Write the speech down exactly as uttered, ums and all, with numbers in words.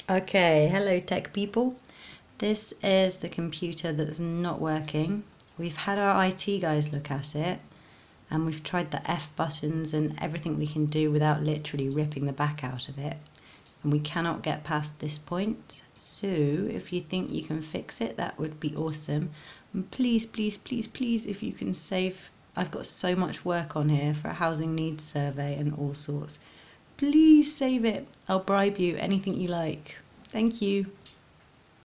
Okay, hello tech people. This is the computer that's not working. We've had our I T guys look at it and we've tried the F buttons and everything we can do without literally ripping the back out of it. And we cannot get past this point. So if you think you can fix it, that would be awesome. And please, please, please, please, if you can save, I've got so much work on here for a housing needs survey and all sorts. Please save it. I'll bribe you, anything you like. Thank you.